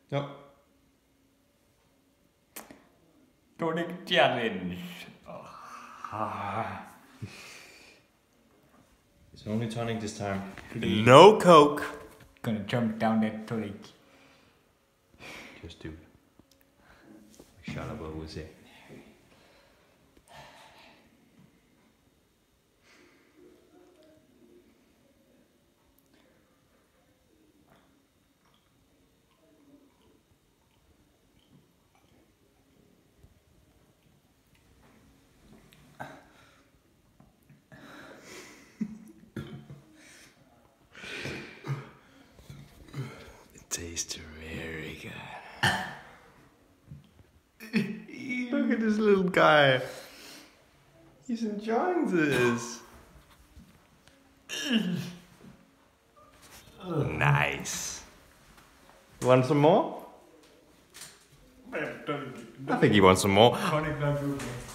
No. Tonic challenge. It's only tonic this time. No coke. Gonna jump down that tonic. Just do it. Shut up, what was it? It tastes very good. Look at this little guy. He's enjoying this. Nice. Want some more? I think he wants some more. Tonic not good.